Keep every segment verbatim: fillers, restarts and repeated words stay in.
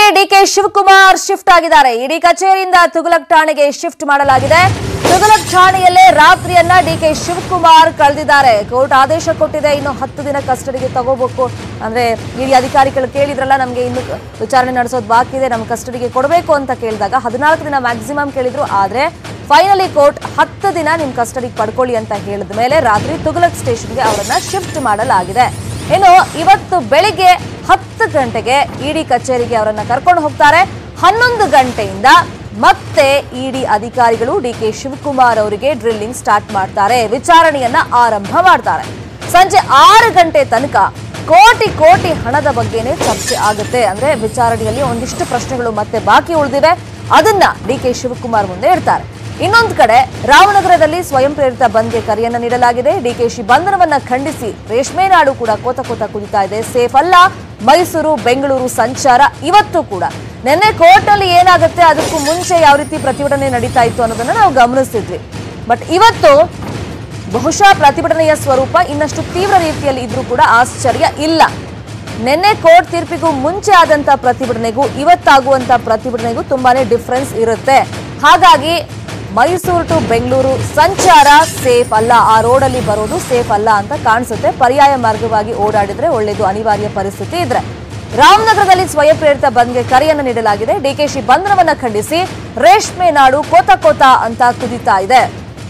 DK Shivakumar shift ಆಗಿದ್ದಾರೆ. ಇಡಿ ಕಚೇರಿಯಿಂದ ತುಘಲಕ್ ಠಾಣೆಗೆ ಶಿಫ್ಟ್ ಮಾಡಲಾಗಿದೆ. ತುಘಲಕ್ ಠಾಣೆಯಲ್ಲೇ ರಾತ್ರಿಯನ್ನ ಡಿಕೆ ಶಿವಕುಮಾರ್ ಕಳೆದಿದ್ದಾರೆ. ಕೋರ್ಟ್ ಆದೇಶ ಕೊಟ್ಟಿದೆ, ಇನ್ನು ಹತ್ತು ದಿನ ಕಸ್ಟಡಿಗೆ ತಗೋಬೇಕು. ಅಂದ್ರೆ ಇಡಿ ಅಧಿಕಾರಿಗಳು ಕೇಳಿದ್ರಲ್ಲ, ನಮಗೆ ಇನ್ನು ವಿಚಾರಣೆ ನಡೆಸೋದು ಬಾಕಿ ಇದೆ, ನಮ್ಮ ಕಸ್ಟಡಿಗೆ ಕೊಡಬೇಕು ಅಂತ ಕೇಳಿದಾಗ ಹದಿನಾಲ್ಕು ದಿನ ಮ್ಯಾಕ್ಸಿಮಮ್ ಕೇಳಿದ್ರು. ಆದ್ರೆ ಫೈನಲಿ ಕೋರ್ಟ್ ಹತ್ತು ದಿನ ನಿಮ್ ಕಸ್ಟಡಿಗೆ ಪಡ್ಕೊಳ್ಳಿ ಅಂತ ಹೇಳಿದ ಮೇಲೆ ರಾತ್ರಿ ತುಘಲಕ್ ಸ್ಟೇಷನ್ಗೆ ಅವರನ್ನ ಶಿಫ್ಟ್ ಮಾಡಲಾಗಿದೆ. ಇನ್ನು ಇವತ್ತು ಬೆಳಿಗ್ಗೆ ಹತ್ತು ಗಂಟೆಗೆ ಇಡಿ ಕಚೇರಿಗೆ ಅವರನ್ನ ಕರ್ಕೊಂಡು ಹೋಗ್ತಾರೆ. ಹನ್ನೊಂದು ಗಂಟೆಯಿಂದ ಮತ್ತೆ ಇಡಿ ಅಧಿಕಾರಿಗಳು ಡಿಕೆ ಶಿವಕುಮಾರ್ ಅವರಿಗೆ ಡ್ರಿಲ್ಲಿಂಗ್ ಸ್ಟಾರ್ಟ್ ಮಾಡ್ತಾರೆ, ವಿಚಾರಣೆಯನ್ನ ಆರಂಭ ಮಾಡ್ತಾರೆ. ಸಂಜೆ ಆರು ಗಂಟೆ ತನಕ ಕೋಟಿ ಕೋಟಿ ಹಣದ ಬಗ್ಗೆನೇ ಚರ್ಚೆ ಆಗುತ್ತೆ. ಅಂದ್ರೆ ವಿಚಾರಣೆಯಲ್ಲಿ ಒಂದಿಷ್ಟು ಪ್ರಶ್ನೆಗಳು ಮತ್ತೆ ಬಾಕಿ ಉಳಿದಿವೆ, ಅದನ್ನ ಡಿಕೆ ಶಿವಕುಮಾರ್ ಮುಂದೆ ಇಡ್ತಾರೆ. ಇನ್ನೊಂದು ಕಡೆ ರಾಮನಗರದಲ್ಲಿ ಸ್ವಯಂ ಪ್ರೇರಿತ ಬಂದ್ಗೆ ಕರೆಯನ್ನ ನೀಡಲಾಗಿದೆ. ಡಿಕೆಶಿ ಬಂಧನವನ್ನ ಖಂಡಿಸಿ ರೇಷ್ಮೆ ನಾಡು ಕೂಡ ಕೋತ ಕೋತ ಕುದಿತಾ ಇದೆ. ಸೇಫ್ ಅಲ್ಲ ಮೈಸೂರು ಬೆಂಗಳೂರು ಸಂಚಾರ ಇವತ್ತು ಕೂಡ. ನಿನ್ನೆ ಕೋರ್ಟ್ ನಲ್ಲಿ ಏನಾಗುತ್ತೆ, ಅದಕ್ಕೂ ಮುಂಚೆ ಯಾವ ರೀತಿ ಪ್ರತಿಭಟನೆ ನಡೀತಾ ಇತ್ತು ಅನ್ನೋದನ್ನ ನಾವು ಗಮನಿಸ್ತಿದ್ವಿ. ಬಟ್ ಇವತ್ತು ಬಹುಶಃ ಪ್ರತಿಭಟನೆಯ ಸ್ವರೂಪ ಇನ್ನಷ್ಟು ತೀವ್ರ ರೀತಿಯಲ್ಲಿ ಇದ್ರೂ ಕೂಡ ಆಶ್ಚರ್ಯ ಇಲ್ಲ. ನಿನ್ನೆ ಕೋರ್ಟ್ ತೀರ್ಪಿಗೂ ಮುಂಚೆ ಆದಂತ ಪ್ರತಿಭಟನೆಗೂ ಇವತ್ತಾಗುವಂತ ಪ್ರತಿಭಟನೆಗೂ ತುಂಬಾನೇ ಡಿಫರೆನ್ಸ್ ಇರುತ್ತೆ. ಹಾಗಾಗಿ ಮೈಸೂರು ಟು ಬೆಂಗಳೂರು ಸಂಚಾರ ಸೇಫ್ ಅಲ್ಲ, ಆ ರೋಡಲ್ಲಿ ಬರೋದು ಸೇಫ್ ಅಲ್ಲ ಅಂತ ಕಾಣಿಸುತ್ತೆ. ಪರ್ಯಾಯ ಮಾರ್ಗವಾಗಿ ಓಡಾಡಿದ್ರೆ ಒಳ್ಳೆಯದು, ಅನಿವಾರ್ಯ ಪರಿಸ್ಥಿತಿ ಇದ್ರೆ. ರಾಮನಗರದಲ್ಲಿ ಸ್ವಯಂ ಪ್ರೇರಿತ ಬಂದ್ಗೆ ಕರೆಯನ್ನು ನೀಡಲಾಗಿದೆ. ಡಿಕೆಶಿ ಬಂಧನವನ್ನ ಖಂಡಿಸಿ ರೇಷ್ಮೆ ನಾಡು ಕೋತ ಕೋತ ಅಂತ ಕುದಿತಾ ಇದೆ.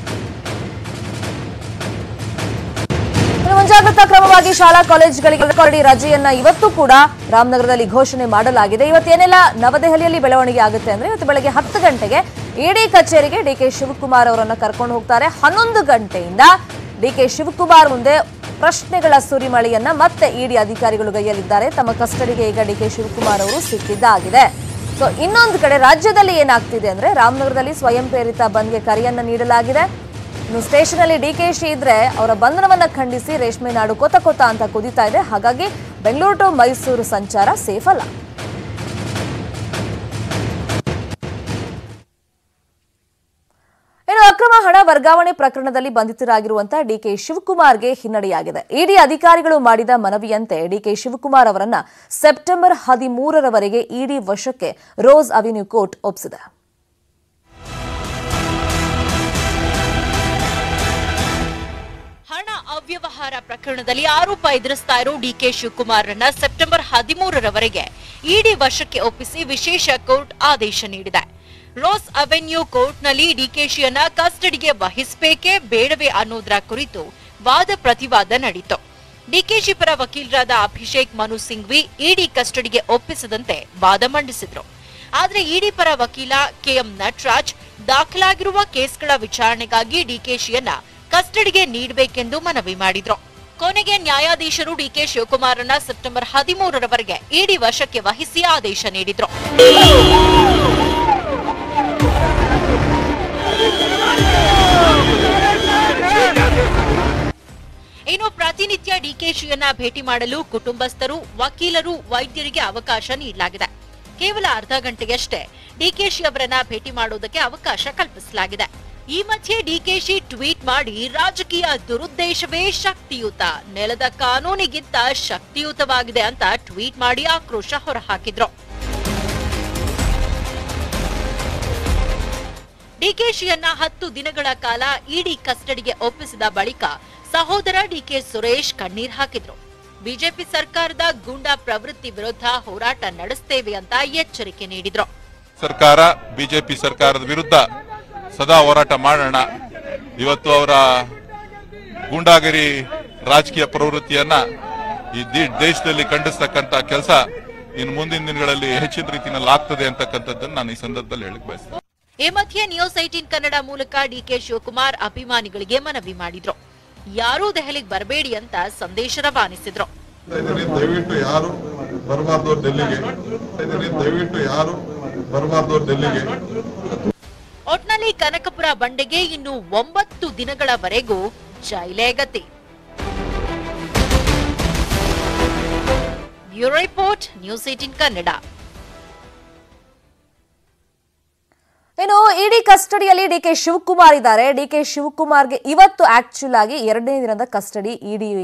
ಮುಂಜಾಗ್ರತಾ ಕ್ರಮವಾಗಿ ಶಾಲಾ ಕಾಲೇಜುಗಳಿಗೆ ರಜೆಯನ್ನ ಇವತ್ತು ಕೂಡ ರಾಮನಗರದಲ್ಲಿ ಘೋಷಣೆ ಮಾಡಲಾಗಿದೆ. ಇವತ್ತೇನೆಲ್ಲ ನವದೆಹಲಿಯಲ್ಲಿ ಬೆಳವಣಿಗೆ ಆಗುತ್ತೆ ಅಂದ್ರೆ, ಇವತ್ತು ಬೆಳಗ್ಗೆ ಹತ್ತು ಗಂಟೆಗೆ ಇಡಿ ಕಚೇರಿಗೆ ಡಿಕೆ ಶಿವಕುಮಾರ್ ಅವರನ್ನ ಕರ್ಕೊಂಡು ಹೋಗ್ತಾರೆ. ಹನ್ನೊಂದು ಗಂಟೆಯಿಂದ ಡಿಕೆ ಶಿವಕುಮಾರ್ ಮುಂದೆ ಪ್ರಶ್ನೆಗಳ ಸುರಿಮಳೆಯನ್ನ ಮತ್ತೆ ಇಡಿ ಅಧಿಕಾರಿಗಳು ಗೈಯಲಿದ್ದಾರೆ. ತಮ್ಮ ಕಸ್ಟಡಿಗೆ ಈಗ ಡಿಕೆ ಶಿವಕುಮಾರ್ ಅವರು ಸಿಕ್ಕಿದ್ದಾಗಿದೆ. ಸೊ ಇನ್ನೊಂದು ಕಡೆ ರಾಜ್ಯದಲ್ಲಿ ಏನಾಗ್ತಿದೆ ಅಂದ್ರೆ, ರಾಮನಗರದಲ್ಲಿ ಸ್ವಯಂ ಪ್ರೇರಿತ ಬಂದ್ಗೆ ಕರೆಯನ್ನ ನೀಡಲಾಗಿದೆ. ಇನ್ನು ಸ್ಟೇಷನ್ ಅಲ್ಲಿ ಡಿಕೆಶಿ ಇದ್ರೆ ಅವರ ಬಂಧನವನ್ನ ಖಂಡಿಸಿ ರೇಷ್ಮೆ ನಾಡು ಕೊತ ಕೊತ ಅಂತ ಕುದಿತಾ ಇದೆ. ಹಾಗಾಗಿ ಬೆಂಗಳೂರು ಟು ಮೈಸೂರು ಸಂಚಾರ ಸೇಫ್ ಅಲ್ಲ. ಇನ್ನು ಅಕ್ರಮ ಹಣ ವರ್ಗಾವಣೆ ಪ್ರಕರಣದಲ್ಲಿ ಬಂಧಿತರಾಗಿರುವಂತಹ ಡಿಕೆ ಶಿವಕುಮಾರ್ಗೆ ಹಿನ್ನಡೆಯಾಗಿದೆ. ಇಡಿ ಅಧಿಕಾರಿಗಳು ಮಾಡಿದ ಮನವಿಯಂತೆ ಡಿಕೆ ಶಿವಕುಮಾರ್ ಅವರನ್ನ ಸೆಪ್ಟೆಂಬರ್ ಹದಿಮೂರರವರೆಗೆ ಇಡಿ ವಶಕ್ಕೆ ರೋಸ್ ಅವೆನ್ಯೂ ಕೋರ್ಟ್ ಒಪ್ಪಿಸಿದೆ. ಹಣ ಅವ್ಯವಹಾರ ಪ್ರಕರಣದಲ್ಲಿ ಆರೋಪ ಎದುರಿಸ್ತಾ ಇರೋ ಡಿಕೆ ಶಿವಕುಮಾರ್ರನ್ನ ಸೆಪ್ಟೆಂಬರ್ ಹದಿಮೂರರವರೆಗೆ ಇಡಿ ವಶಕ್ಕೆ ಒಪ್ಪಿಸಿ ವಿಶೇಷ ಕೋರ್ಟ್ ಆದೇಶ ನೀಡಿದೆ. ರೋಸ್ ಅವೆನ್ಯೂ ಕೋರ್ಟ್ನಲ್ಲಿ ಡಿಕೆಶಿಯನ್ನ ಕಸ್ಟಡಿಗೆ ವಹಿಸಬೇಕೇ ಬೇಡವೇ ಅನ್ನೋದರ ಕುರಿತು ವಾದ ಪ್ರತಿವಾದ ನಡೆಯಿತು. ಡಿಕೆಶಿ ಪರ ವಕೀಲರಾದ ಅಭಿಷೇಕ್ ಮನು ಸಿಂಘ್ವಿ ಇಡಿ ಕಸ್ಟಡಿಗೆ ಒಪ್ಪಿಸದಂತೆ ವಾದ ಮಂಡಿಸಿದ್ರು. ಆದ್ರೆ ಇಡಿ ಪರ ವಕೀಲ ಕೆಎಂ ನಟರಾಜ್ ದಾಖಲಾಗಿರುವ ಕೇಸ್ಗಳ ವಿಚಾರಣೆಗಾಗಿ ಡಿಕೆಶಿಯನ್ನ ಕಸ್ಟಡಿಗೆ ನೀಡಬೇಕೆಂದು ಮನವಿ ಮಾಡಿದ್ರು. ಕೊನೆಗೆ ನ್ಯಾಯಾಧೀಶರು ಡಿಕೆ ಶಿವಕುಮಾರ್ರನ್ನ ಸೆಪ್ಟೆಂಬರ್ ಹದಿಮೂರರವರೆಗೆ ಇಡಿ ವಶಕ್ಕೆ ವಹಿಸಿ ಆದೇಶ ನೀಡಿದ್ರು. ಇನ್ನು ಪ್ರತಿನಿತ್ಯ ಡಿಕೆಶಿಯನ್ನ ಭೇಟಿ ಮಾಡಲು ಕುಟುಂಬಸ್ಥರು, ವಕೀಲರು, ವೈದ್ಯರಿಗೆ ಅವಕಾಶ ನೀಡಲಾಗಿದೆ. ಕೇವಲ ಅರ್ಧ ಗಂಟೆಯಷ್ಟೇ ಡಿಕೆಶಿ ಅವರನ್ನ ಭೇಟಿ ಮಾಡೋದಕ್ಕೆ ಅವಕಾಶ ಕಲ್ಪಿಸಲಾಗಿದೆ. ಈ ಮಧ್ಯೆ ಡಿಕೆಶಿ ಟ್ವೀಟ್ ಮಾಡಿ ರಾಜಕೀಯ ದುರುದ್ದೇಶವೇ ಶಕ್ತಿಯುತ, ನೆಲದ ಕಾನೂನಿಗಿಂತ ಶಕ್ತಿಯುತವಾಗಿದೆ ಅಂತ ಟ್ವೀಟ್ ಮಾಡಿ ಆಕ್ರೋಶ ಹೊರಹಾಕಿದ್ರು. ಡಿಕೆಶಿಯನ್ನ ಹತ್ತು ದಿನಗಳ ಕಾಲ ಇಡಿ ಕಸ್ಟಡಿಗೆ ಒಪ್ಪಿಸಿದ ಬಳಿಕ ಸಹೋದರ ಡಿಕೆ ಸುರೇಶ್ ಕಣ್ಣೀರ್ ಹಾಕಿದ್ರು. ಬಿಜೆಪಿ ಸರ್ಕಾರದ ಗೂಂಡಾ ಪ್ರವೃತ್ತಿ ವಿರುದ್ಧ ಹೋರಾಟ ನಡೆಸ್ತೇವೆ ಅಂತ ಎಚ್ಚರಿಕೆ ನೀಡಿದ್ರು. ಸರ್ಕಾರ ಬಿಜೆಪಿ ಸರ್ಕಾರದ ವಿರುದ್ಧ ಸದಾ ಹೋರಾಟ ಮಾಡೋಣ. ಇವತ್ತು ಅವರ ಗೂಂಡಾಗಿರಿ ರಾಜಕೀಯ ಪ್ರವೃತ್ತಿಯನ್ನ ಈ ದೇಶದಲ್ಲಿ ಖಂಡಿಸ್ತಕ್ಕಂತ ಕೆಲಸ ಇನ್ನು ಮುಂದಿನ ದಿನಗಳಲ್ಲಿ ಹೆಚ್ಚಿನ ರೀತಿಯಲ್ಲಿ ಆಗ್ತದೆ ಅಂತಕ್ಕಂಥದ್ದನ್ನು ನಾನು ಈ ಸಂದರ್ಭದಲ್ಲಿ ಹೇಳಕ್ ಬಯಸ್ತೇನೆ. ಈ ಮಧ್ಯೆ ನ್ಯೂಸ್ ಏಟೀನ್ ಕನ್ನಡ ಮೂಲಕ ಡಿಕೆ ಶಿವಕುಮಾರ್ ಅಭಿಮಾನಿಗಳಿಗೆ ಮನವಿ ಮಾಡಿದ್ರು. ಯಾರೂ ದೆಹಲಿಗೆ ಬರಬೇಡಿ ಅಂತ ಸಂದೇಶ ರವಾನಿಸಿದ್ರು. ದಯವಿಟ್ಟು ಯಾರು ಬರಬಾರ್ದು ಡೆಲ್ಲಿಗೆ, ದಯವಿಟ್ಟು ಯಾರು ಬರಬಾರ್ದು ಡೆಲ್ಲಿಗೆ. ಒಟ್ನಲ್ಲಿ ಕನಕಪುರ ಬಂಡೆಗೆ ಇನ್ನು ಒಂಬತ್ತು ದಿನಗಳವರೆಗೂ ಜೈಲೇ ಗತಿ. Bureau report, news eighteen Kannada. ಇನ್ನು ಇಡಿ ಕಸ್ಟಡಿಯಲ್ಲಿ ಡಿಕೆ ಶಿವಕುಮಾರ್ ಇದ್ದಾರೆ. ಡಿಕೆ ಶಿವಕುಮಾರ್ಗೆ ಇವತ್ತು ಆಕ್ಚುಲ್ ಆಗಿ ಎರಡನೇ ದಿನದ ಕಸ್ಟಡಿ ಇಡಿ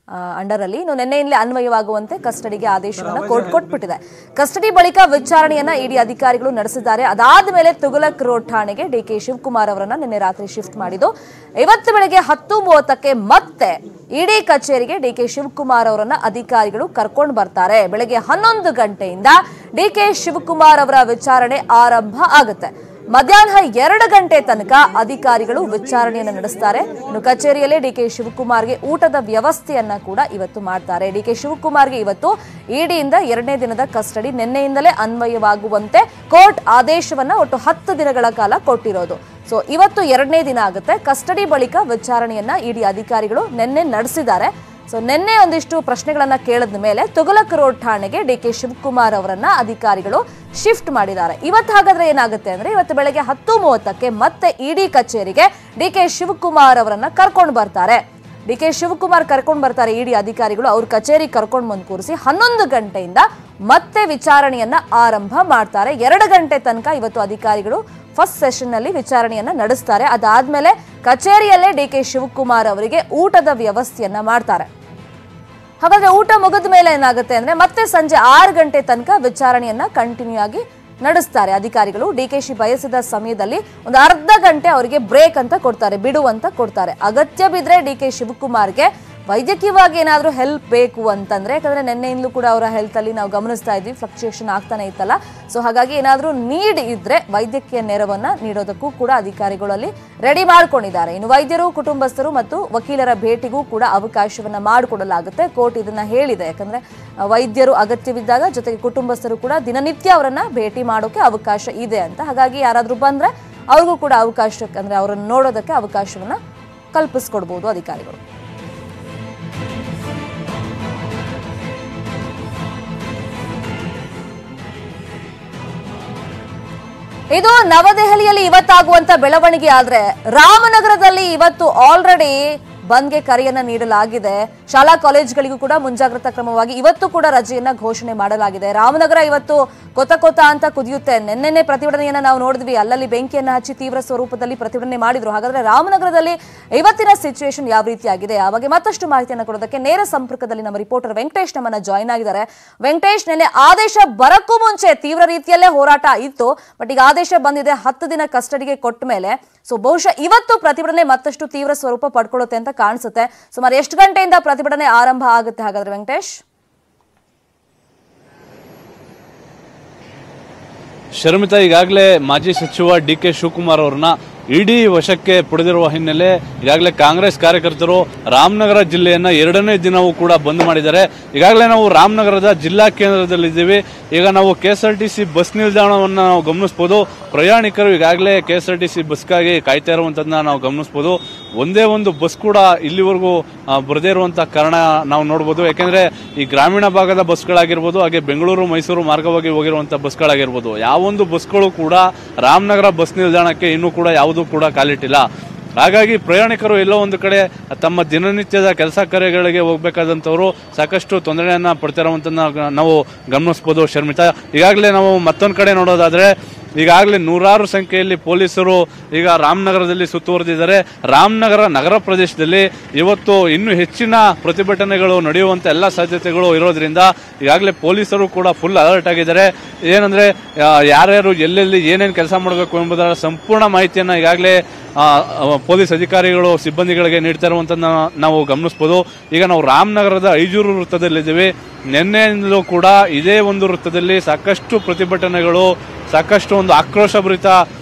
ಅಂಡರ್ ಅಲ್ಲಿ ಇನ್ನು ನಿನ್ನೆಯಿಂದಲೇ ಅನ್ವಯವಾಗುವಂತೆ ಕಸ್ಟಡಿಗೆ ಆದೇಶವನ್ನು ಕೋರ್ಟ್ ಕೊಟ್ಬಿಟ್ಟಿದೆ. ಕಸ್ಟಡಿ ಬಳಿಕ ವಿಚಾರಣೆಯನ್ನ ಇಡಿ ಅಧಿಕಾರಿಗಳು ನಡೆಸಿದ್ದಾರೆ. ಅದಾದ ಮೇಲೆ ತುಘಲಕ್ ರೋಡ್ ಠಾಣೆಗೆ ಡಿಕೆ ಶಿವಕುಮಾರ್ ಅವರನ್ನ ನಿನ್ನೆ ರಾತ್ರಿ ಶಿಫ್ಟ್ ಮಾಡಿದ್ದು, ಇವತ್ತು ಬೆಳಗ್ಗೆ ಹತ್ತು ಮೂವತ್ತಕ್ಕೆ ಮತ್ತೆ ಇಡಿ ಕಚೇರಿಗೆ ಡಿಕೆ ಶಿವಕುಮಾರ್ ಅವರನ್ನ ಅಧಿಕಾರಿಗಳು ಕರ್ಕೊಂಡು ಬರ್ತಾರೆ. ಬೆಳಗ್ಗೆ ಹನ್ನೊಂದು ಗಂಟೆಯಿಂದ ಡಿಕೆ ಶಿವಕುಮಾರ್ ಅವರ ವಿಚಾರಣೆ ಆರಂಭ ಆಗುತ್ತೆ. ಮಧ್ಯಾಹ್ನ ಎರಡು ಗಂಟೆ ತನಕ ಅಧಿಕಾರಿಗಳು ವಿಚಾರಣೆಯನ್ನು ನಡೆಸ್ತಾರೆ. ಇನ್ನು ಕಚೇರಿಯಲ್ಲಿ ಡಿಕೆ ಶಿವಕುಮಾರ್ಗೆ ಊಟದ ವ್ಯವಸ್ಥೆಯನ್ನ ಕೂಡ ಇವತ್ತು ಮಾಡ್ತಾರೆ. ಡಿಕೆ ಶಿವಕುಮಾರ್ಗೆ ಇವತ್ತು ಇಡಿಯಿಂದ ಎರಡನೇ ದಿನದ ಕಸ್ಟಡಿ ನಿನ್ನೆಯಿಂದಲೇ ಅನ್ವಯವಾಗುವಂತೆ ಕೋರ್ಟ್ ಆದೇಶವನ್ನ ಒಟ್ಟು ಹತ್ತು ದಿನಗಳ ಕಾಲ ಕೊಟ್ಟಿರೋದು. ಸೊ ಇವತ್ತು ಎರಡನೇ ದಿನ ಆಗುತ್ತೆ. ಕಸ್ಟಡಿ ಬಳಿಕ ವಿಚಾರಣೆಯನ್ನ ಇಡಿ ಅಧಿಕಾರಿಗಳು ನಿನ್ನೆ ನಡೆಸಿದ್ದಾರೆ. ಸೊ ನಿನ್ನೆ ಒಂದಿಷ್ಟು ಪ್ರಶ್ನೆಗಳನ್ನ ಕೇಳಿದ ಮೇಲೆ ತುಘಲಕ್ ರೋಡ್ ಠಾಣೆಗೆ ಡಿಕೆ ಶಿವಕುಮಾರ್ ಅವರನ್ನ ಅಧಿಕಾರಿಗಳು ಶಿಫ್ಟ್ ಮಾಡಿದ್ದಾರೆ. ಇವತ್ತು ಹಾಗಾದ್ರೆ ಏನಾಗುತ್ತೆ ಅಂದ್ರೆ ಇವತ್ತು ಬೆಳಗ್ಗೆ ಹತ್ತು ಮೂವತ್ತಕ್ಕೆ ಮತ್ತೆ ಇಡಿ ಕಚೇರಿಗೆ ಡಿಕೆ ಶಿವಕುಮಾರ್ ಅವರನ್ನ ಕರ್ಕೊಂಡು ಬರ್ತಾರೆ. ಡಿಕೆ ಶಿವಕುಮಾರ್ ಕರ್ಕೊಂಡು ಬರ್ತಾರೆ ಇಡಿ ಅಧಿಕಾರಿಗಳು. ಅವ್ರ ಕಚೇರಿ ಕರ್ಕೊಂಡು ಬಂದು ಕೂರಿಸಿ ಹನ್ನೊಂದು ಗಂಟೆಯಿಂದ ಮತ್ತೆ ವಿಚಾರಣೆಯನ್ನ ಆರಂಭ ಮಾಡ್ತಾರೆ. ಎರಡು ಗಂಟೆ ತನಕ ಇವತ್ತು ಅಧಿಕಾರಿಗಳು ಫಸ್ಟ್ ಸೆಷನ್ ನಲ್ಲಿ ವಿಚಾರಣೆಯನ್ನ ನಡೆಸ್ತಾರೆ. ಅದಾದ್ಮೇಲೆ ಕಚೇರಿಯಲ್ಲೇ ಡಿಕೆ ಶಿವಕುಮಾರ್ ಅವರಿಗೆ ಊಟದ ವ್ಯವಸ್ಥೆಯನ್ನ ಮಾಡ್ತಾರೆ. ಹಾಗಾದ್ರೆ ಊಟ ಮುಗಿದ ಮೇಲೆ ಏನಾಗುತ್ತೆ ಅಂದ್ರೆ ಮತ್ತೆ ಸಂಜೆ ಆರು ಗಂಟೆ ತನಕ ವಿಚಾರಣೆಯನ್ನ ಕಂಟಿನ್ಯೂ ಆಗಿ ನಡೆಸ್ತಾರೆ ಅಧಿಕಾರಿಗಳು. ಡಿಕೆಶಿ ಬಯಸಿದ ಸಮಯದಲ್ಲಿ ಒಂದು ಅರ್ಧ ಗಂಟೆ ಅವರಿಗೆ ಬ್ರೇಕ್ ಅಂತ ಕೊಡ್ತಾರೆ, ಬಿಡುವಂತ ಕೊಡ್ತಾರೆ. ಅಗತ್ಯ ಬಿದ್ರೆ ಡಿಕೆ ಶಿವಕುಮಾರ್ಗೆ ವೈದ್ಯಕೀಯವಾಗಿ ಏನಾದರೂ ಹೆಲ್ಪ್ ಬೇಕು ಅಂತಂದ್ರೆ, ಯಾಕಂದ್ರೆ ನಿನ್ನೆಯಿಂದಲೂ ಕೂಡ ಅವರ ಹೆಲ್ತ್ ಅಲ್ಲಿ ನಾವು ಗಮನಿಸ್ತಾ ಇದ್ವಿ, ಫ್ಲಕ್ಚುಯೇಷನ್ ಆಗ್ತಾನೆ ಇತ್ತಲ್ಲ. ಸೊ ಹಾಗಾಗಿ ಏನಾದರೂ ನೀಡ್ ಇದ್ರೆ ವೈದ್ಯಕೀಯ ನೆರವನ್ನ ನೀಡೋದಕ್ಕೂ ಕೂಡ ಅಧಿಕಾರಿಗಳಲ್ಲಿ ರೆಡಿ ಮಾಡ್ಕೊಂಡಿದ್ದಾರೆ. ಇನ್ನು ವೈದ್ಯರು, ಕುಟುಂಬಸ್ಥರು ಮತ್ತು ವಕೀಲರ ಭೇಟಿಗೂ ಕೂಡ ಅವಕಾಶವನ್ನ ಮಾಡಿಕೊಡಲಾಗುತ್ತೆ. ಕೋರ್ಟ್ ಇದನ್ನ ಹೇಳಿದೆ. ಯಾಕಂದ್ರೆ ವೈದ್ಯರು ಅಗತ್ಯವಿದ್ದಾಗ ಜೊತೆಗೆ ಕುಟುಂಬಸ್ಥರು ಕೂಡ ದಿನನಿತ್ಯ ಅವರನ್ನ ಭೇಟಿ ಮಾಡೋಕೆ ಅವಕಾಶ ಇದೆ ಅಂತ. ಹಾಗಾಗಿ ಯಾರಾದ್ರೂ ಬಂದ್ರೆ ಅವ್ರಿಗೂ ಕೂಡ ಅವಕಾಶ ಅಂದ್ರೆ ಅವರನ್ನು ನೋಡೋದಕ್ಕೆ ಅವಕಾಶವನ್ನ ಕಲ್ಪಿಸ್ಕೊಡ್ಬೋದು ಅಧಿಕಾರಿಗಳು. ಇದು ನವದೆಹಲಿಯಲ್ಲಿ ಇವತ್ತಾಗುವಂತ ಬೆಳವಣಿಗೆ. ಆದ್ರೆ ರಾಮನಗರದಲ್ಲಿ ಇವತ್ತು ಆಲ್ರೆಡಿ ಬಂದ್ಗೆ ಕರೆಯನ್ನ ನೀಡಲಾಗಿದೆ. ಶಾಲಾ ಕಾಲೇಜುಗಳಿಗೂ ಕೂಡ ಮುಂಜಾಗ್ರತಾ ಕ್ರಮವಾಗಿ ಇವತ್ತು ಕೂಡ ರಜೆಯನ್ನ ಘೋಷಣೆ ಮಾಡಲಾಗಿದೆ. ರಾಮನಗರ ಇವತ್ತು ಕೊತ ಕೊತ ಅಂತ ಕುದಿಯುತ್ತೆ. ನಿನ್ನೆನೆ ಪ್ರತಿಭಟನೆಯನ್ನ ನಾವು ನೋಡಿದ್ವಿ, ಅಲ್ಲಲ್ಲಿ ಬೆಂಕಿಯನ್ನ ಹಚ್ಚಿ ತೀವ್ರ ಸ್ವರೂಪದಲ್ಲಿ ಪ್ರತಿಭಟನೆ ಮಾಡಿದ್ರು. ಹಾಗಾದ್ರೆ ರಾಮನಗರದಲ್ಲಿ ಇವತ್ತಿನ ಸಿಚುವೇಶನ್ ಯಾವ ರೀತಿಯಾಗಿದೆ, ಆ ಬಗ್ಗೆ ಮತ್ತಷ್ಟು ಮಾಹಿತಿಯನ್ನು ಕೊಡೋದಕ್ಕೆ ನೇರ ಸಂಪರ್ಕದಲ್ಲಿ ನಮ್ಮ ರಿಪೋರ್ಟರ್ ವೆಂಕಟೇಶ್ ನಮ್ಮನ್ನ ಜಾಯ್ನ್ ಆಗಿದ್ದಾರೆ. ವೆಂಕಟೇಶ್, ನಿನ್ನೆ ಆದೇಶ ಬರಕ್ಕೂ ಮುಂಚೆ ತೀವ್ರ ರೀತಿಯಲ್ಲೇ ಹೋರಾಟ ಇತ್ತು, ಬಟ್ ಈಗ ಆದೇಶ ಬಂದಿದೆ, ಹತ್ತು ದಿನ ಕಸ್ಟಡಿಗೆ ಕೊಟ್ಟ ಮೇಲೆ. ಸೊ ಬಹುಶಃ ಇವತ್ತು ಪ್ರತಿಭಟನೆ ಮತ್ತಷ್ಟು ತೀವ್ರ ಸ್ವರೂಪ ಪಡ್ಕೊಳ್ಳುತ್ತೆ ಅಂತ ಕಾಣಿಸುತ್ತೆ. ಸುಮಾರು ಎಷ್ಟು ಗಂಟೆಯಿಂದ ಪ್ರತಿಭಟನೆ ಆರಂಭ ಆಗುತ್ತೆ ಹಾಗಾದ್ರೆ ವೆಂಕಟೇಶ್? ಶರ್ಮಿತಾ, ಈಗಾಗಲೇ ಮಾಜಿ ಸಚಿವ ಡಿ ಕೆ ಶಿವಕುಮಾರ್ ಅವರನ್ನ ಇಡಿ ವಶಕ್ಕೆ ಪಡೆದಿರುವ ಹಿನ್ನೆಲೆ ಈಗಾಗಲೇ ಕಾಂಗ್ರೆಸ್ ಕಾರ್ಯಕರ್ತರು ರಾಮನಗರ ಜಿಲ್ಲೆಯನ್ನ ಎರಡನೇ ದಿನವೂ ಕೂಡ ಬಂದ್ ಮಾಡಿದ್ದಾರೆ. ಈಗಾಗಲೇ ನಾವು ರಾಮನಗರದ ಜಿಲ್ಲಾ ಕೇಂದ್ರದಲ್ಲಿದ್ದೀವಿ. ಈಗ ನಾವು K S R T C bus ನಿಲ್ದಾಣವನ್ನು ನಾವು ಗಮನಿಸಬಹುದು. ಪ್ರಯಾಣಿಕರು ಈಗಾಗಲೇ K S R T C ಬಸ್ಗಾಗಿ ಕಾಯ್ತಾ ಇರುವಂತದನ್ನ ನಾವು ಗಮನಿಸಬಹುದು. ಒಂದೇ ಒಂದು ಬಸ್ ಕೂಡ ಇಲ್ಲಿವರೆಗೂ ಬರದೇ ಇರುವಂತಹ ಕಾರಣ ನಾವು ನೋಡಬಹುದು. ಯಾಕೆಂದ್ರೆ ಈ ಗ್ರಾಮೀಣ ಭಾಗದ ಬಸ್ಗಳಾಗಿರ್ಬೋದು, ಹಾಗೆ ಬೆಂಗಳೂರು ಮೈಸೂರು ಮಾರ್ಗವಾಗಿ ಹೋಗಿರುವಂತಹ ಬಸ್ಗಳಾಗಿರ್ಬೋದು, ಯಾವೊಂದು ಬಸ್ಗಳು ಕೂಡ ರಾಮನಗರ ಬಸ್ ನಿಲ್ದಾಣಕ್ಕೆ ಇನ್ನೂ ಕೂಡ ಯಾವುದೂ ಕೂಡ ಕಾಲಿಟ್ಟಿಲ್ಲ. ಹಾಗಾಗಿ ಪ್ರಯಾಣಿಕರು ಎಲ್ಲೋ ಒಂದು ಕಡೆ ತಮ್ಮ ದಿನನಿತ್ಯದ ಕೆಲಸ ಕಾರ್ಯಗಳಿಗೆ ಹೋಗ್ಬೇಕಾದಂಥವ್ರು ಸಾಕಷ್ಟು ತೊಂದರೆಯನ್ನ ಪಡ್ತಾ ಇರುವಂತನ್ನ ನಾವು ಗಮನಿಸಬಹುದು. ಶರ್ಮಿತಾ, ಈಗಾಗಲೇ ನಾವು ಮತ್ತೊಂದು ಕಡೆ ನೋಡೋದಾದ್ರೆ ಈಗಾಗಲೇ ನೂರಾರು ಸಂಖ್ಯೆಯಲ್ಲಿ ಪೊಲೀಸರು ಈಗ ರಾಮನಗರದಲ್ಲಿ ಸುತ್ತುವರೆದಿದ್ದಾರೆ. ರಾಮನಗರ ನಗರ ಪ್ರದೇಶದಲ್ಲಿ ಇವತ್ತು ಇನ್ನೂ ಹೆಚ್ಚಿನ ಪ್ರತಿಭಟನೆಗಳು ನಡೆಯುವಂತ ಎಲ್ಲ ಸಾಧ್ಯತೆಗಳು ಇರೋದ್ರಿಂದ ಈಗಾಗಲೇ ಪೊಲೀಸರು ಕೂಡ ಫುಲ್ ಅಲರ್ಟ್ ಆಗಿದ್ದಾರೆ. ಏನಂದ್ರೆ ಯಾರ್ಯಾರು ಎಲ್ಲೆಲ್ಲಿ ಏನೇನು ಕೆಲಸ ಮಾಡಬೇಕು ಎಂಬುದರ ಸಂಪೂರ್ಣ ಮಾಹಿತಿಯನ್ನ ಈಗಾಗಲೇ ಪೊಲೀಸ್ ಅಧಿಕಾರಿಗಳು ಸಿಬ್ಬಂದಿಗಳಿಗೆ ನೀಡ್ತಾ ಇರುವಂತನ್ನ ನಾವು ಗಮನಿಸಬಹುದು. ಈಗ ನಾವು ರಾಮನಗರದ ಐಜೂರು ವೃತ್ತದಲ್ಲಿದ್ದೀವಿ. ನಿನ್ನೆಯಿಂದಲೂ ಕೂಡ ಇದೇ ಒಂದು ವೃತ್ತದಲ್ಲಿ ಸಾಕಷ್ಟು ಪ್ರತಿಭಟನೆಗಳು, ಸಾಕಷ್ಟು ಒಂದು ಆಕ್ರೋಶಭರಿತ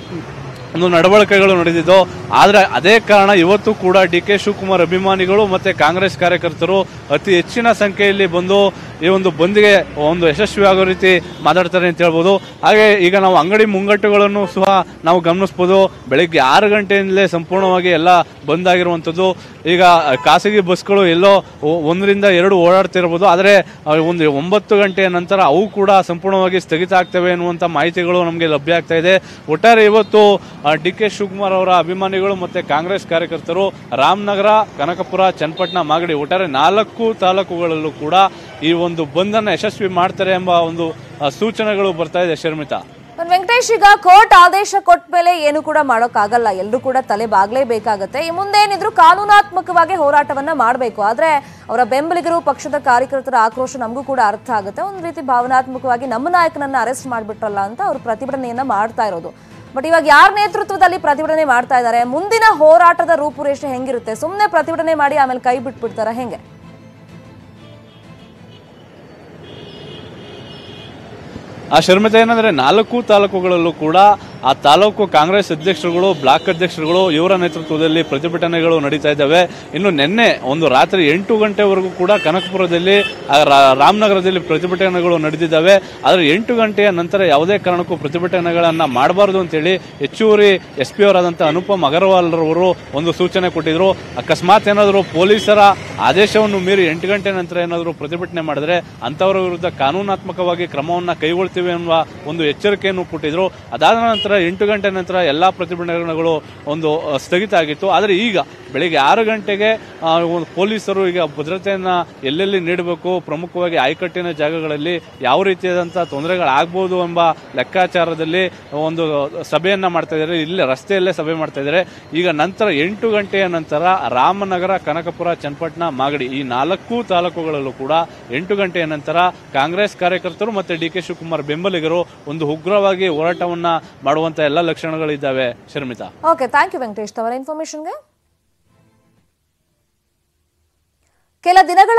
ಒಂದು ನಡವಳಿಕೆಗಳು ನಡೆದಿದ್ದು. ಆದ್ರೆ ಅದೇ ಕಾರಣ ಇವತ್ತು ಕೂಡ ಡಿ ಕೆ ಶಿವಕುಮಾರ್ ಅಭಿಮಾನಿಗಳು ಮತ್ತೆ ಕಾಂಗ್ರೆಸ್ ಕಾರ್ಯಕರ್ತರು ಅತಿ ಹೆಚ್ಚಿನ ಸಂಖ್ಯೆಯಲ್ಲಿ ಬಂದು ಈ ಒಂದು ಬಂದ್ಗೆ ಒಂದು ಯಶಸ್ವಿಯಾಗೋ ರೀತಿ ಮಾತಾಡ್ತಾರೆ ಅಂತ ಹೇಳ್ಬೋದು. ಹಾಗೆ ಈಗ ನಾವು ಅಂಗಡಿ ಮುಂಗಟ್ಟುಗಳನ್ನು ಸಹ ನಾವು ಗಮನಿಸಬಹುದು. ಬೆಳಿಗ್ಗೆ ಆರು ಗಂಟೆಯಿಂದಲೇ ಸಂಪೂರ್ಣವಾಗಿ ಎಲ್ಲ ಬಂದ್ ಆಗಿರುವಂಥದ್ದು. ಈಗ ಖಾಸಗಿ ಬಸ್ಗಳು ಎಲ್ಲೋ ಒಂದರಿಂದ ಎರಡು ಓಡಾಡ್ತಿರ್ಬೋದು, ಆದರೆ ಒಂದು ಒಂಬತ್ತು ಗಂಟೆಯ ನಂತರ ಅವು ಕೂಡ ಸಂಪೂರ್ಣವಾಗಿ ಸ್ಥಗಿತ ಆಗ್ತವೆ ಎನ್ನುವಂಥ ಮಾಹಿತಿಗಳು ನಮಗೆ ಲಭ್ಯ ಆಗ್ತಾ ಇದೆ. ಒಟ್ಟಾರೆ ಇವತ್ತು ಡಿ ಕೆ ಶಿವಕುಮಾರ್ ಅವರ ಅಭಿಮಾನಿಗಳು ಮತ್ತೆ ಕಾಂಗ್ರೆಸ್ ಕಾರ್ಯಕರ್ತರು ರಾಮನಗರ, ಕನಕಪುರ, ಚನ್ನಪಟ್ಟಣ, ಮಾಗಡಿ ಒಟ್ಟಾರೆ ನಾಲ್ಕು ತಾಲೂಕುಗಳಲ್ಲೂ ಕೂಡ ಈ ಒಂದು ಬಂದನ್ನು ಯಶಸ್ವಿ ಮಾಡ್ತಾರೆ ಎಂಬ ಒಂದು ಸೂಚನೆಗಳು ಬರ್ತಾ ಇದೆ. ಶರ್ಮಿತಾ, ವೆಂಕಟೇಶ್ ವೆಂಕಟೇಶ್, ಈಗ ಕೋರ್ಟ್ ಆದೇಶ ಕೊಟ್ಟ ಮೇಲೆ ಏನು ಕೂಡ ಮಾಡೋಕ್ಕಾಗಲ್ಲ, ಎಲ್ಲರೂ ಕೂಡ ತಲೆ ಬಾಗ್ಲೇಬೇಕಾಗತ್ತೆ. ಈ ಮುಂದೆ ಏನಿದ್ರು ಕಾನೂನಾತ್ಮಕವಾಗಿ ಹೋರಾಟವನ್ನ ಮಾಡಬೇಕು. ಆದ್ರೆ ಅವರ ಬೆಂಬಲಿಗರು, ಪಕ್ಷದ ಕಾರ್ಯಕರ್ತರ ಆಕ್ರೋಶ ನಮಗೂ ಕೂಡ ಅರ್ಥ ಆಗುತ್ತೆ. ಒಂದು ರೀತಿ ಭಾವನಾತ್ಮಕವಾಗಿ ನಮ್ಮ ನಾಯಕನನ್ನ ಅರೆಸ್ಟ್ ಮಾಡ್ಬಿಟ್ರಲ್ಲ ಅಂತ ಅವರು ಪ್ರತಿಭಟನೆಯನ್ನ ಮಾಡ್ತಾ ಇರೋದು. ಬಟ್ ಇವಾಗ ಯಾರ ನೇತೃತ್ವದಲ್ಲಿ ಪ್ರತಿಭಟನೆ ಮಾಡ್ತಾ ಇದ್ದಾರೆ, ಮುಂದಿನ ಹೋರಾಟದ ರೂಪುರೇಷೆ ಹೆಂಗಿರುತ್ತೆ? ಸುಮ್ಮನೆ ಪ್ರತಿಭಟನೆ ಮಾಡಿ ಆಮೇಲೆ ಕೈ ಬಿಟ್ಬಿಡ್ತಾರ ಹೆಂಗೆ? ಆ ಶರ್ಮಿತಾ, ಏನಂದ್ರೆ ನಾಲ್ಕು ತಾಲೂಕುಗಳಲ್ಲೂ ಕೂಡ ಆ ತಾಲೂಕು ಕಾಂಗ್ರೆಸ್ ಅಧ್ಯಕ್ಷರುಗಳು, ಬ್ಲಾಕ್ ಅಧ್ಯಕ್ಷರುಗಳು ಇವರ ನೇತೃತ್ವದಲ್ಲಿ ಪ್ರತಿಭಟನೆಗಳು ನಡೀತಾ ಇದ್ದಾವೆ. ಇನ್ನು ನಿನ್ನೆ ಒಂದು ರಾತ್ರಿ ಎಂಟು ಗಂಟೆವರೆಗೂ ಕೂಡ ಕನಕಪುರದಲ್ಲಿ, ರಾಮನಗರದಲ್ಲಿ ಪ್ರತಿಭಟನೆಗಳು ನಡೆದಿದ್ದಾವೆ. ಆದರೆ ಎಂಟು ಗಂಟೆಯ ನಂತರ ಯಾವುದೇ ಕಾರಣಕ್ಕೂ ಪ್ರತಿಭಟನೆಗಳನ್ನ ಮಾಡಬಾರದು ಅಂತೇಳಿ ಹೆಚ್ಚುವರಿ ಎಸ್ ಪಿ ಅವರಾದಂಥ ಅನುಪಮ್ ಅಗರ್ವಾಲ್ ರವರು ಒಂದು ಸೂಚನೆ ಕೊಟ್ಟಿದ್ರು. ಅಕಸ್ಮಾತ್ ಏನಾದರೂ ಪೊಲೀಸರ ಆದೇಶವನ್ನು ಮೀರಿ ಎಂಟು ಗಂಟೆ ನಂತರ ಏನಾದರೂ ಪ್ರತಿಭಟನೆ ಮಾಡಿದ್ರೆ ಅಂತವರ ವಿರುದ್ಧ ಕಾನೂನಾತ್ಮಕವಾಗಿ ಕ್ರಮವನ್ನ ಕೈಗೊಳ್ತೀವಿ ಎನ್ನುವ ಒಂದು ಎಚ್ಚರಿಕೆಯನ್ನು ಕೊಟ್ಟಿದ್ರು. ಅದಾದ ನಂತರ ಎಂಟು ಗಂಟೆ ನಂತರ ಎಲ್ಲಾ ಪ್ರತಿಭಟನೆಗಳು ಒಂದು ಸ್ಥಗಿತ ಆಗಿತ್ತು. ಆದರೆ ಈಗ ಬೆಳಿಗ್ಗೆ ಆರು ಗಂಟೆಗೆ ಪೊಲೀಸರು ಈಗ ಭದ್ರತೆಯನ್ನ ಎಲ್ಲೆಲ್ಲಿ ನೀಡಬೇಕು, ಪ್ರಮುಖವಾಗಿ ಆಯಕಟ್ಟಿನ ಜಾಗಗಳಲ್ಲಿ ಯಾವ ರೀತಿಯಾದಂತಹ ತೊಂದರೆಗಳಾಗಬಹುದು ಎಂಬ ಲೆಕ್ಕಾಚಾರದಲ್ಲಿ ಒಂದು ಸಭೆಯನ್ನ ಮಾಡ್ತಾ ಇದ್ದಾರೆ. ಇಲ್ಲೇ ರಸ್ತೆಯಲ್ಲೇ ಸಭೆ ಮಾಡ್ತಾ ಇದ್ದಾರೆ. ಈಗ ನಂತರ ಎಂಟು ಗಂಟೆಯ ನಂತರ ರಾಮನಗರ, ಕನಕಪುರ, ಚನ್ನಪಟ್ಟಣ, ಮಾಗಡಿ ಈ ನಾಲ್ಕು ತಾಲೂಕುಗಳಲ್ಲೂ ಕೂಡ ಎಂಟು ಗಂಟೆಯ ನಂತರ ಕಾಂಗ್ರೆಸ್ ಕಾರ್ಯಕರ್ತರು ಮತ್ತೆ ಡಿ ಕೆ ಶಿವಕುಮಾರ್ ಬೆಂಬಲಿಗರು ಒಂದು ಉಗ್ರವಾಗಿ ಹೋರಾಟವನ್ನ ಮಾಡುವಂತ ಎಲ್ಲ ಲಕ್ಷಣಗಳಿದ್ದಾವೆ. Sharmita, okay, thank you Venkatesh ಅವರ ಇನ್ಫಾರ್ಮೇಶನ್ಗೆ. ಕೆಲ ದಿನಗಳ